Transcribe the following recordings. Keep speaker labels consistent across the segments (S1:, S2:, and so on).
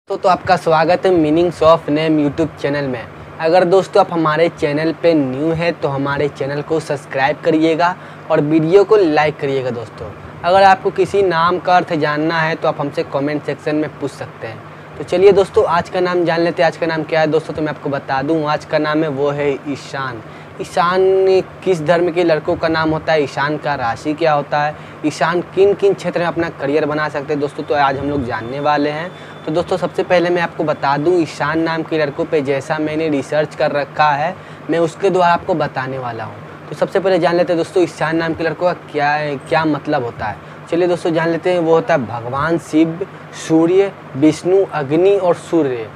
S1: तो आपका स्वागत है meanings of name YouTube channel में। अगर दोस्तों आप हमारे चैनल पे न्यू है तो हमारे चैनल को सब्सक्राइब करिएगा और वीडियो को लाइक करिएगा। दोस्तों अगर आपको किसी नाम का अर्थ जानना है तो आप हमसे कमेंट सेक्शन में पूछ सकते हैं। तो चलिए दोस्तों आज का नाम जान लेते हैं। आज का नाम क्या है दोस्तों, तो मैं आपको बता दूँ। आज का नाम है वो है ईशान। ईशान किस धर्म के लड़कों का नाम होता है, ईशान का राशि क्या होता है, ईशान किन किन क्षेत्र में अपना करियर बना सकते हैं दोस्तों, तो आज हम लोग जानने वाले हैं। तो दोस्तों सबसे पहले मैं आपको बता दूं, ईशान नाम के लड़कों पे जैसा मैंने रिसर्च कर रखा है मैं उसके द्वारा आपको बताने वाला हूं। तो सबसे पहले जान लेते हैं दोस्तों ईशान नाम के लड़कों का क्या मतलब होता है। चलिए दोस्तों जान लेते हैं। वो होता है भगवान शिव, सूर्य, विष्णु, अग्नि और सूर्य,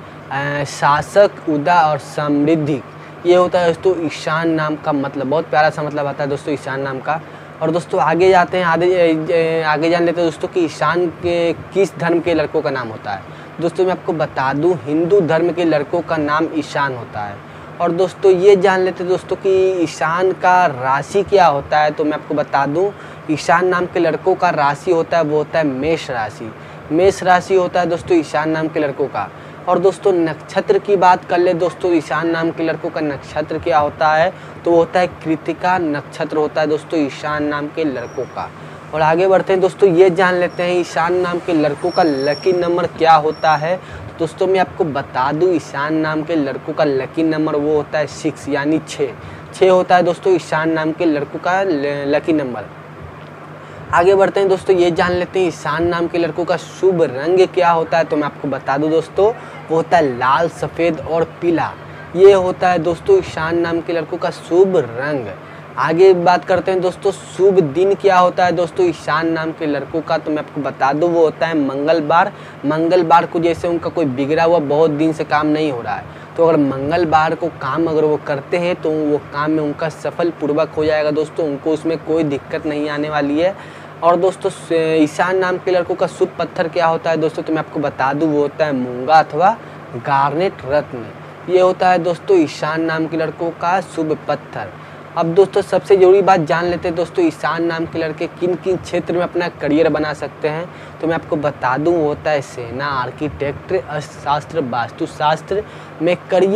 S1: शासक, उदा और समृद्धि। ये होता है दोस्तों ईशान नाम का मतलब। बहुत प्यारा सा मतलब आता है दोस्तों ईशान नाम का। और दोस्तों आगे जाते हैं, आगे जान लेते हैं दोस्तों कि ईशान के किस धर्म के लड़कों का नाम होता है। दोस्तों मैं आपको बता दूं, हिंदू धर्म के लड़कों का नाम ईशान होता है। और दोस्तों ये जान लेते हैं दोस्तों कि ईशान का राशि क्या होता है। तो मैं आपको बता दूं, ईशान नाम के लड़कों का राशि होता है वो होता है मेष राशि। मेष राशि होता है दोस्तों ईशान नाम के लड़कों का। और दोस्तों नक्षत्र की बात कर ले दोस्तों, ईशान नाम के लड़कों का नक्षत्र क्या होता है, तो वो होता है कृतिका नक्षत्र होता है दोस्तों ईशान नाम के लड़कों का। और आगे बढ़ते हैं दोस्तों, ये जान लेते हैं ईशान नाम के लड़कों का लकी नंबर क्या होता है। तो दोस्तों मैं आपको बता दूं, ईशान नाम के लड़कों का लकी नंबर वो होता है 6 यानी 6 होता है दोस्तों ईशान नाम के लड़कों का लकी नंबर। आगे बढ़ते हैं दोस्तों, ये जान लेते हैं ईशान नाम के लड़कों का शुभ रंग क्या होता है। तो मैं आपको बता दूं दोस्तों, वो होता है लाल, सफ़ेद और पीला। ये होता है दोस्तों ईशान नाम के लड़कों का शुभ रंग। आगे बात करते हैं दोस्तों, शुभ दिन क्या होता है दोस्तों ईशान नाम के लड़कों का। तो मैं आपको बता दूं, वो होता है मंगलवार। मंगलवार को जैसे उनका कोई बिगड़ा हुआ बहुत दिन से काम नहीं हो रहा है, तो अगर मंगलवार को काम अगर वो करते हैं तो वो काम में उनका सफल पूर्वक हो जाएगा दोस्तों, उनको उसमें कोई दिक्कत नहीं आने वाली है। और दोस्तों ईशान नाम के लड़कों का शुभ पत्थर क्या होता है दोस्तों, तो मैं आपको बता दूं, वो होता है मूंगा अथवा गार्नेट रत्न। ये होता है दोस्तों ईशान नाम के लड़कों का शुभ पत्थर। अब दोस्तों सबसे जरूरी बात जान लेते हैं दोस्तों, ईशान नाम के लड़के किन किन क्षेत्र में अपना करियर बना सकते हैं। तो मैं आपको बता दूं, वो होता है सेना, आर्किटेक्ट, अर्थशास्त्र, वास्तुशास्त्र में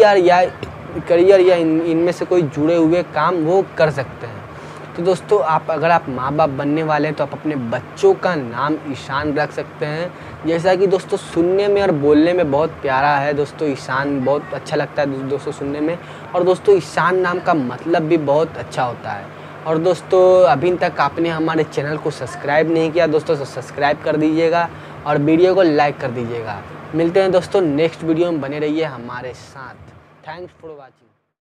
S1: करियर या इनमें से कोई जुड़े हुए काम वो कर सकते हैं। तो दोस्तों अगर आप माँ बाप बनने वाले हैं तो आप अपने बच्चों का नाम ईशान रख सकते हैं। जैसा कि दोस्तों सुनने में और बोलने में बहुत प्यारा है दोस्तों, ईशान बहुत अच्छा लगता है दोस्तों सुनने में। और दोस्तों ईशान नाम का मतलब भी बहुत अच्छा होता है। और दोस्तों अभी तक आपने हमारे चैनल को सब्सक्राइब नहीं किया दोस्तों, तो सब्सक्राइब कर दीजिएगा और वीडियो को लाइक कर दीजिएगा। मिलते हैं दोस्तों नेक्स्ट वीडियो में, बने रहिए हमारे साथ। Thanks for watching.